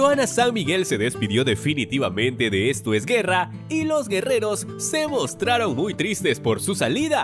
Johanna San Miguel se despidió definitivamente de Esto es Guerra y los guerreros se mostraron muy tristes por su salida.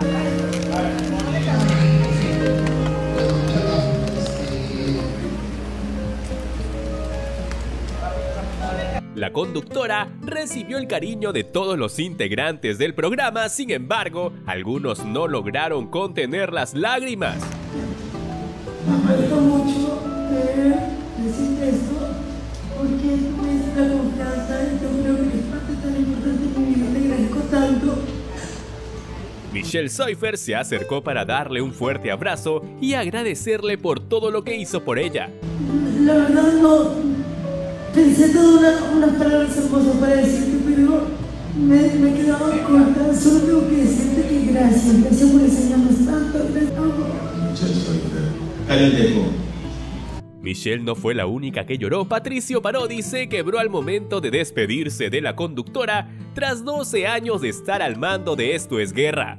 La conductora recibió el cariño de todos los integrantes del programa, sin embargo, algunos no lograron contener las lágrimas. Me cuesta mucho decirte esto, porque tú me diste la confianza y yo creo que eres parte tan importante de mi vida, te agradezco tanto. Michelle Seufer se acercó para darle un fuerte abrazo y agradecerle por todo lo que hizo por ella. La verdad no pensé todas unas palabras hermosas para decirte, pero me he quedado corta. Solo tengo que decirte que gracias por enseñarnos tanto. Michelle Seufer, Calentejo. Michelle no fue la única que lloró. Patricio Parodi se quebró al momento de despedirse de la conductora tras 12 años de estar al mando de Esto es Guerra.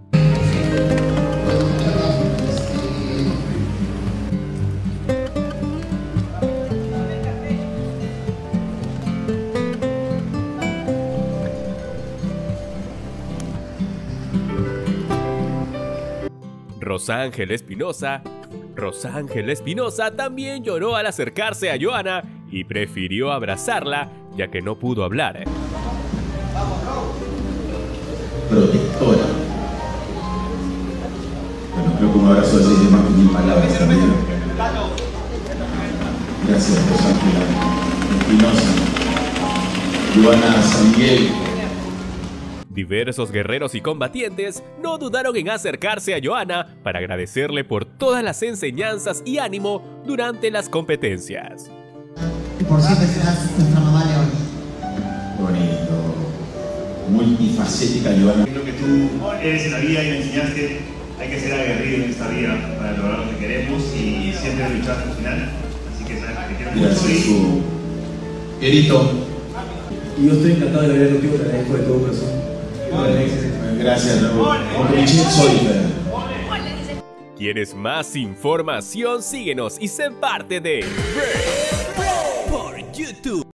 Rosángel Espinosa también lloró al acercarse a Johanna y prefirió abrazarla ya que no pudo hablar. Protectora. Bueno, creo que un abrazo así de más que 1000 palabras también. Gracias, Rosángel Espinosa. Johanna San Miguel. Diversos guerreros y combatientes no dudaron en acercarse a Johanna para agradecerle por todas las enseñanzas y ánimo durante las competencias. Y por siempre serás nuestra mamá León. Bonito. Multifacética, Johanna. Lo que tú eres en la vida y me enseñaste, hay que ser aguerrido en esta vida para lograr lo que queremos y siempre luchar hasta el final. Así que sabes que te quiero mucho. Gracias, Querido. Y yo estoy encantado de ver contigo, te agradezco de todo corazón. Gracias, Raúl. Michelle Seufer. ¿Quieres más información? Síguenos y sé parte de Break por YouTube.